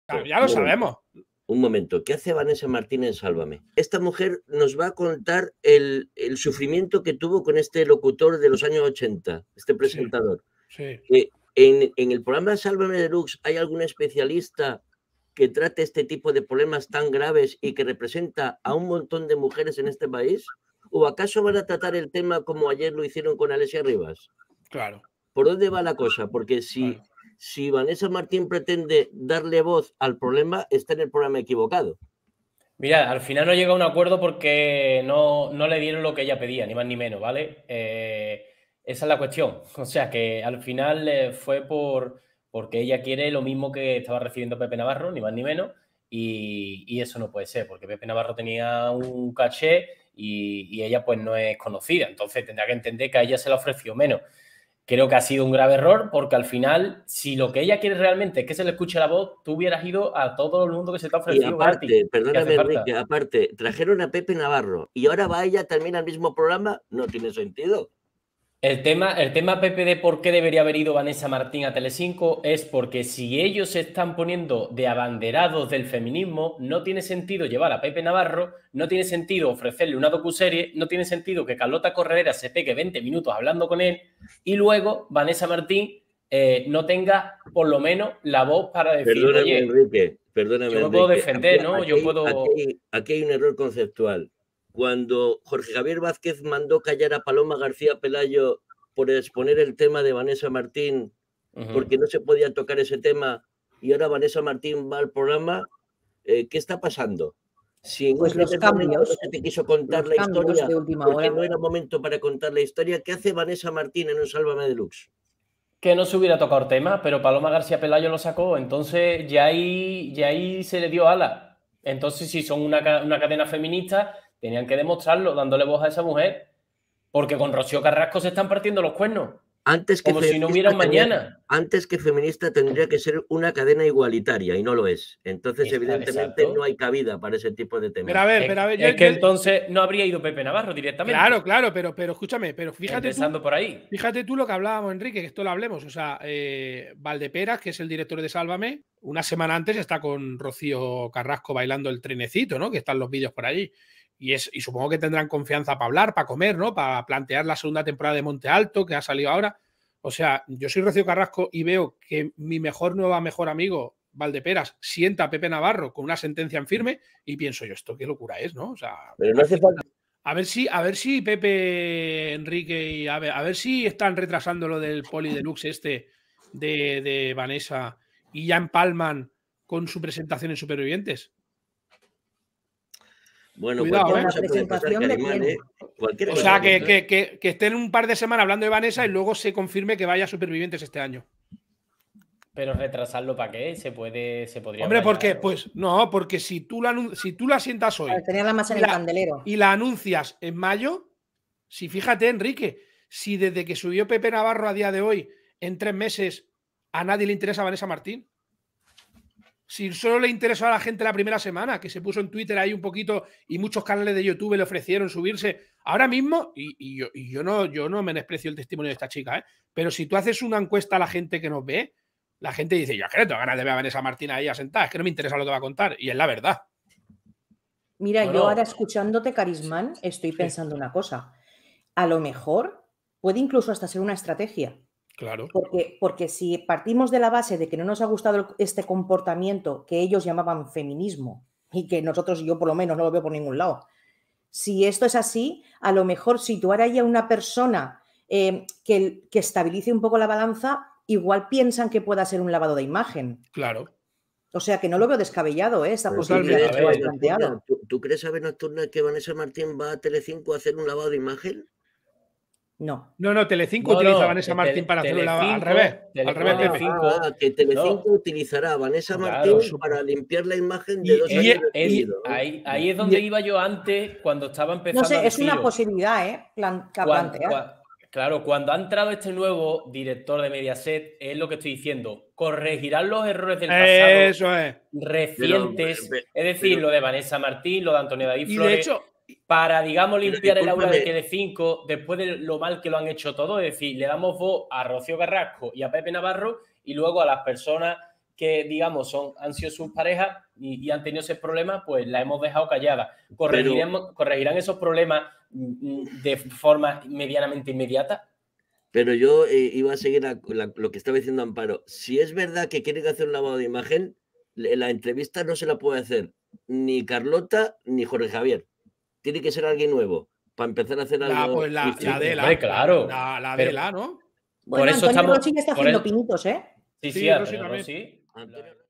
Claro, ya lo sabemos. Un momento, ¿qué hace Vanessa Martín en Sálvame? Esta mujer nos va a contar el sufrimiento que tuvo con este locutor de los años 80, este presentador. Sí. En el programa Sálvame Deluxe, ¿hay algún especialista que trate este tipo de problemas tan graves y que representa a un montón de mujeres en este país? ¿O acaso van a tratar el tema como ayer lo hicieron con Alessia Rivas? Claro. ¿Por dónde va la cosa? Porque si Vanessa Martín pretende darle voz al problema, está en el programa equivocado. Mira, al final no llega a un acuerdo porque no le dieron lo que ella pedía, ni más ni menos, ¿vale? Esa es la cuestión. O sea, que al final fue porque ella quiere lo mismo que estaba recibiendo Pepe Navarro, ni más ni menos, y eso no puede ser, porque Pepe Navarro tenía un caché y ella pues no es conocida. Entonces tendrá que entender que a ella se le ofreció menos. Creo que ha sido un grave error porque al final, si lo que ella quiere realmente es que se le escuche la voz, tú hubieras ido a todo el mundo que se te ha ofrecido. Y aparte, perdóname, Enrique, aparte, trajeron a Pepe Navarro y ahora va ella también al mismo programa, no tiene sentido. El tema, Pepe, de por qué debería haber ido Vanessa Martín a Telecinco es porque si ellos se están poniendo de abanderados del feminismo, no tiene sentido llevar a Pepe Navarro, no tiene sentido ofrecerle una docuserie, no tiene sentido que Carlota Corredera se pegue 20 minutos hablando con él y luego Vanessa Martín no tenga por lo menos la voz para decir, perdóname, oye, Enrique, perdóname, yo me puedo defender, ¿no? Yo puedo... Aquí hay un error conceptual. Cuando Jorge Javier Vázquez mandó callar a Paloma García Pelayo por exponer el tema de Vanessa Martín, porque no se podía tocar ese tema, y ahora Vanessa Martín va al programa, ¿qué está pasando? Si en pues los cambios, no se te quiso contar la historia, porque no era momento para contar la historia, ¿qué hace Vanessa Martín en un Sálvame Deluxe? Que no se hubiera tocado el tema, pero Paloma García Pelayo lo sacó, entonces ya ahí se le dio ala. Entonces, si son una cadena feminista, tenían que demostrarlo, dándole voz a esa mujer, porque con Rocío Carrasco se están partiendo los cuernos. Como si no hubiera un mañana. Antes que feminista tendría que ser una cadena igualitaria y no lo es. Entonces, evidentemente, exacto. no hay cabida para ese tipo de temas. Pero a ver, es que entonces no habría ido Pepe Navarro directamente. Claro, pero escúchame, pero fíjate empezando por ahí. Fíjate tú lo que hablábamos, Enrique, que esto lo hablemos. O sea, Valdeperas, que es el director de Sálvame, una semana antes está con Rocío Carrasco bailando el trenecito, ¿no? Que están los vídeos por allí. Y supongo que tendrán confianza para hablar, para comer, ¿no? Para plantear la segunda temporada de Monte Alto, que ha salido ahora. O sea, yo soy Rocío Carrasco y veo que mi mejor amigo, Valdeperas, sienta a Pepe Navarro con una sentencia en firme y pienso yo, esto qué locura es, ¿no? O sea, pero no hace falta. A ver si Pepe, Enrique y a ver si están retrasando lo del Poli Deluxe de Vanessa y ya empalman con su presentación en Supervivientes. Bueno, cuidado, cualquier cosa puede pasar, Calimán, o sea, que estén un par de semanas hablando de Vanessa y luego se confirme que vaya a Supervivientes este año. Pero retrasarlo ¿para qué? Se podría. Hombre, ¿por qué? Pues no, porque si tú la sientas hoy tenerla más en el candelero y la anuncias en mayo, si fíjate, Enrique, si desde que subió Pepe Navarro a día de hoy, en 3 meses, a nadie le interesa a Vanessa Martín. Si solo le interesó a la gente la primera semana, que se puso en Twitter ahí un poquito y muchos canales de YouTube le ofrecieron subirse. Ahora mismo, y yo no menosprecio el testimonio de esta chica, pero si tú haces una encuesta a la gente que nos ve, la gente dice, yo es que no tengo ganas de ver a Vanessa Martín ahí asentada, es que no me interesa lo que va a contar. Y es la verdad. Mira, yo ahora escuchándote, Carismán, estoy pensando una cosa. A lo mejor puede incluso hasta ser una estrategia. Claro. Porque si partimos de la base de que no nos ha gustado este comportamiento que ellos llamaban feminismo y que yo por lo menos no lo veo por ningún lado, si esto es así, a lo mejor situar ahí a una persona que estabilice un poco la balanza, igual piensan que pueda ser un lavado de imagen. Claro. O sea, que no lo veo descabellado, esa posibilidad que tú has planteado. ¿Tú crees, Ave Nocturna, que Vanessa Martín va a Telecinco a hacer un lavado de imagen? No. No, Telecinco utiliza a Vanessa Martín para hacerlo al revés. Al revés, Pepe. Que Telecinco utilizará a Vanessa Martín para limpiar la imagen de 2 años de seguido. Ahí es donde iba yo antes, cuando estaba empezando. No sé, es una posibilidad, que plantear. Claro, cuando ha entrado este nuevo director de Mediaset, es lo que estoy diciendo, corregirán los errores del pasado recientes, es decir, lo de Vanessa Martín, lo de Antonio David Flores, de hecho, para, digamos, limpiar el aura de Telecinco después de lo mal que lo han hecho todo, es decir, le damos voz a Rocío Carrasco y a Pepe Navarro y luego a las personas que digamos, han sido sus parejas y han tenido ese problema, pues la hemos dejado callada. ¿Corregirán esos problemas de forma medianamente inmediata? Pero yo iba a seguir lo que estaba diciendo Amparo. Si es verdad que quieren hacer un lavado de imagen, la entrevista no se la puede hacer ni Carlota ni Jorge Javier. Tiene que ser alguien nuevo para empezar a hacer algo. Pues la Adela. Hombre, claro. La Adela, ¿no? Bueno, Por eso Antonio estamos- Rossi ya está por haciendo el- pinitos, ¿eh? Sí, Sí, sí, Rossi Antonio también. Rossi. Antonio